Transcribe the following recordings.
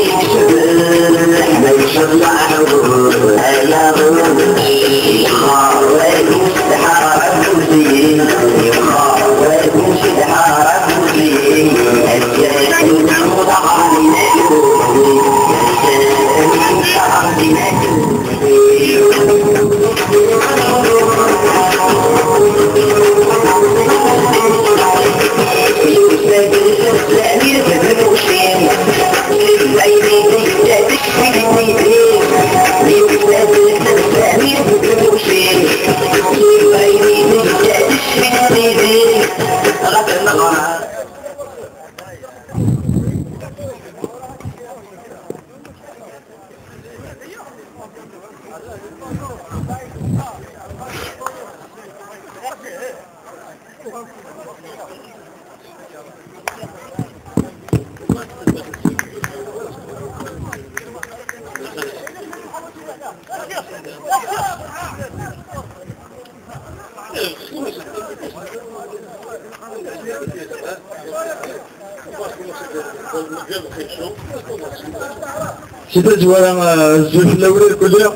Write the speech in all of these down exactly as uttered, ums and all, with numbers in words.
شي تجوا انا الزوج الاولى كلها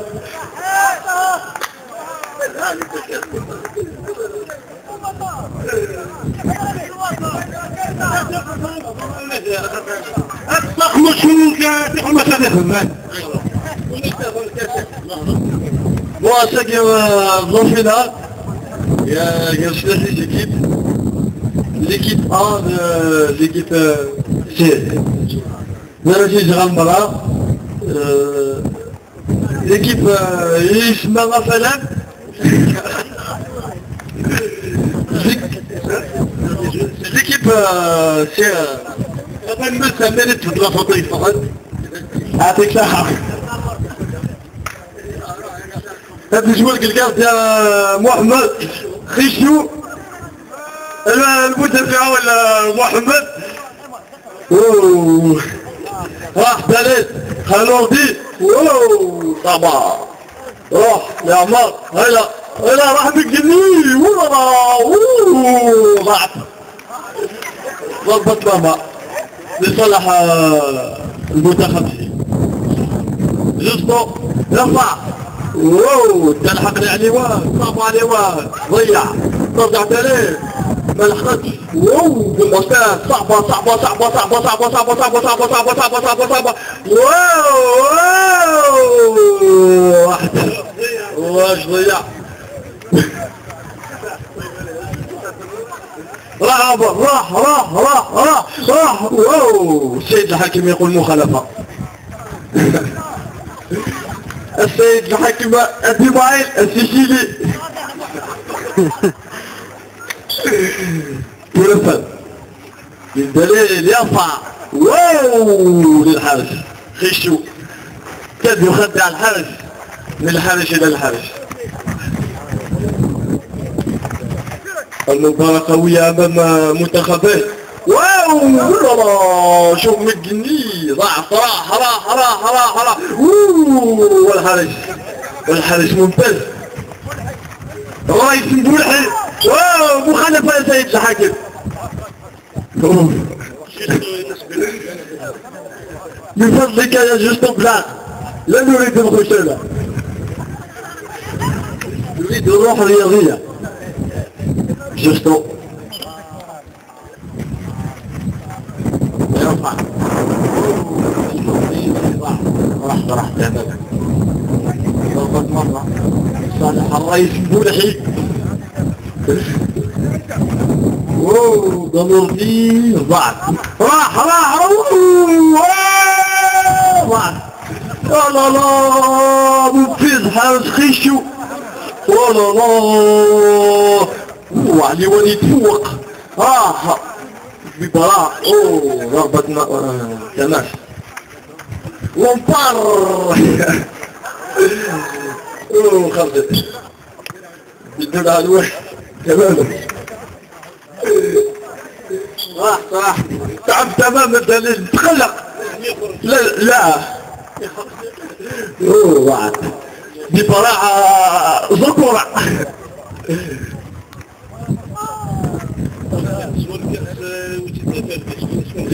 Bon, ça qui est en finale, il y a, il y a les équipes. L'équipe A de l'équipe C. Merci Gérald Bala. L'équipe Ismaël Rafael. L'équipe c'est ça mérite toute la photo il faut avec ça. هذا الجوال قلقات يا محمد خشيو المدافع ولا محمد اوه راح ثالث خلودي اوه طبعا روح يا عمار هلا هلا راح بالجنيه والله اوه ضعف ضربت ماما لصالح المنتخب جوستو رفع واو تلحقني على الواد صعب على الواد ضيع رجعت عليه ما لحقتش واو بالمستوى صعبة صعبة صعبة صعبة صعبة صعبة صعبة صعبة صعبة صعبة صعبة صعبة واو واو واحدة واش ضيع راح راح راح راح راح راح واو السيد الحاكم يقول مخالفة السيد الحاكم الدماعي السجيلي تنفذ بالدليل يرفع واو للحارس خشوا كاد يخدع الحارس من الحارس الى الحارس. المباراة قوية امام منتخبين واو والله شوف مجني ضعف راح راح راح راح راح اوه والحارس والحارس ممتاز رايس مبولحي واو مخالفة يا سيد الحاكم من فضلك يا جوستو بلاك لا نريد الخشونة نريد الروح الرياضية جوستو يرفع راح راح تماما ضربت مرة صالح الرئيس مبولحي اوه ضربني ضعف راح راح اوه ضعف لا لا لا مفيد حارس خيشو لا لا وعلي وليد فوق راح ببراء اوه ضربة تماس ومبار اوه خرجت بدون علوه تماما راح راح تعب تماما الدليل تخلق لا لا اوه ضاعت ببراعة ذكورة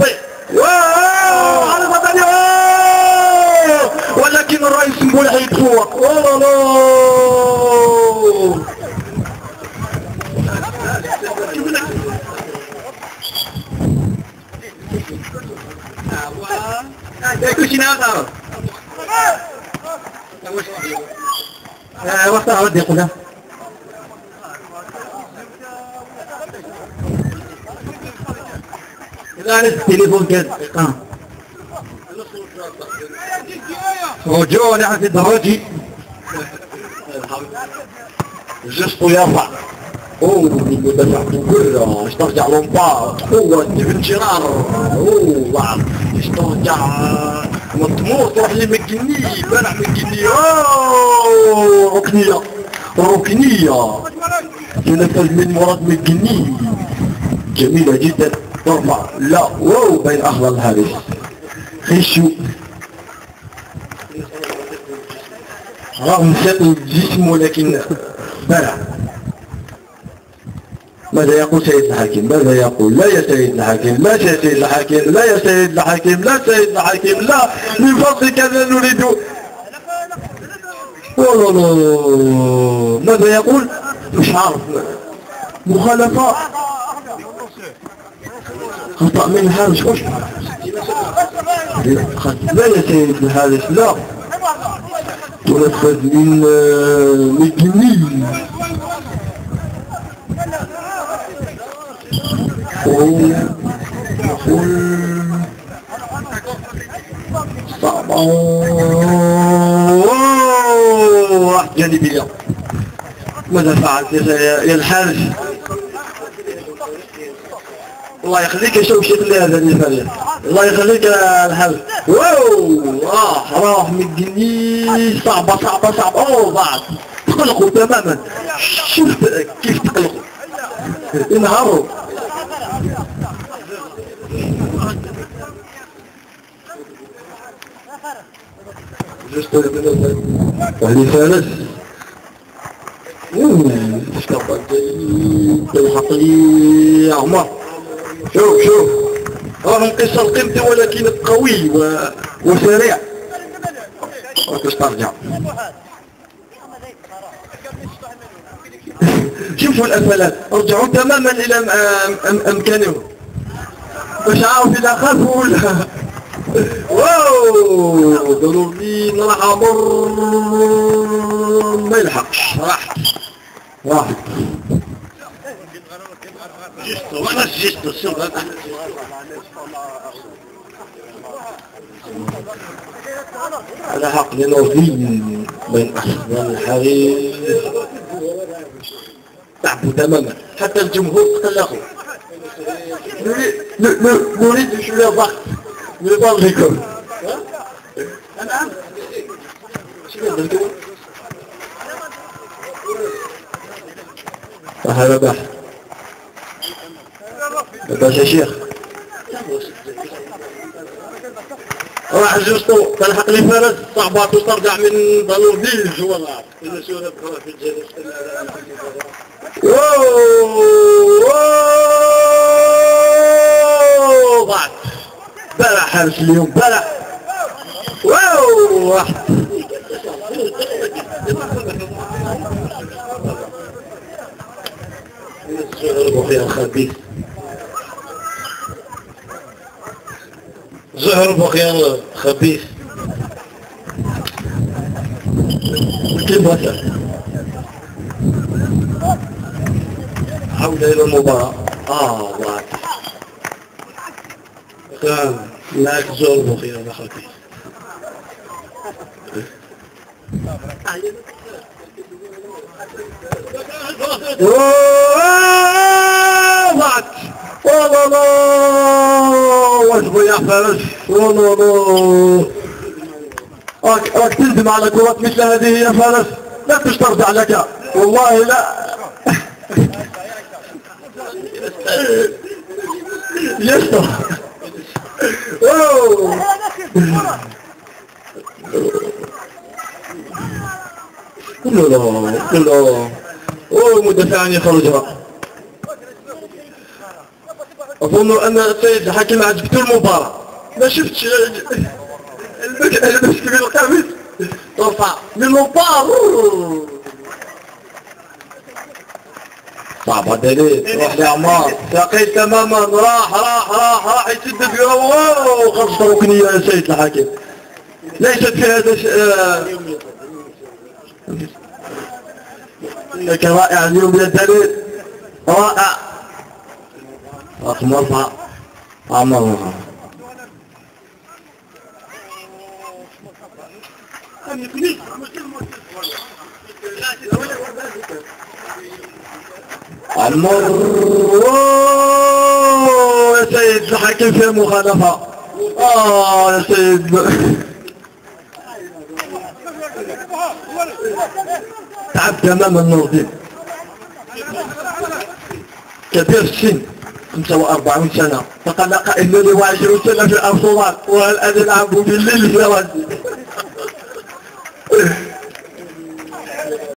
يطيح. واو حركة ثانية، ولكن الرئيس مبولح يتفوق. والله لا كلشي ناقص. وقت عاود يقولها إذا عرفت التليفون كذا اه رجوع نعرف الدراجي جسطه يرفع. اوه المدافع كله اشترجع لومبار قوة بانشرار. اوه بعض اشترجع مطمور تروح لمكني بلع مكني. اوه ركنية ركنية تنفذ من مراد مكني جميلة جدا. ترفع لا واو بين اخضر الحارس خشو رغم ثقل الجسم ولكن بلع. ماذا يقول سيد الحاكم؟ ماذا يقول؟ لا يا سيد الحاكم، لا يا سيد الحاكم، لا يا سيد الحاكم، لا سيد الحاكم، لا من فضلك لا نريد. والله ماذا يقول؟ مش عارف. مخالفة خطأ من الحارس. وش لا يا سيد الحارس لا تنفذ من من الجنين. يقول صعبة واحد جانبية. ماذا فعلت يا الحارس؟ الله يخليك يا شوف شكل هذا الفريق. الله يخليك يا الحارس. واو راح راح من الجنين. صعبة صعبة صعبة. اوه ضاعت. تقلقوا تماما. شفت كيف تقلقوا انهاروا. وهذه فارس اشتغل جيد بالحقيقة يا عمر. شوف شوف راه قصة القيمة ولكن قوي و... وسريع. باش ترجع شوفوا الأفلات رجعوا تماما إلى أمكانهم باش عارف إذا خافوا ولا. واو ضرورين راح امر ما يلحقش. راحت راحت جيستو وانا جيستو شوف على عقل نظيم بين أحضان الحريم تعبوا تماما حتى الجمهور تقلقوا. نريد شوية ضغط نضغطكم. الآن شنو بدكم؟ هذا بحث باش يا شيخ راح جوستو تلحق لي فرس صعبات وترجع من ضلورديج والله إلا شو نبقى في الجلس واو ضعت بلع حارس اليوم بلع واو واحد زهر بخير خبيث زهر بخير خبيث كيف مثلا عودة إلى المباراة آه ضاعت كان لا زهر بخير خبيث ضاعت والله لا واجبوا يا فارس والله لا راك راك تندم على كرة مثل هذه يا فارس لا تسترجع لك والله لا يسطا كله لا كله اوه مدافع يخرجها. اظن ان السيد الحكيم عجبته المباراة ما شفتش البكاء اللي مسك بالقميص ترفع من المباراة صعبة دليل روح يا عمار ساقيت تماما راح راح راح راح يسد في اوه خلص ركنية يا سيد الحكيم ليست في هذا لك رائع اليوم يا دليل رائع رقم أربعة عمرها عمر يا سيد الحكيم في مخالفة آه يا سيد تعب تماما نور الدين كبير السن خمسة وأربعين سنة تقلق إنني وعشرين سنة في الأرسنال والآن ألعب بالليل في الوادي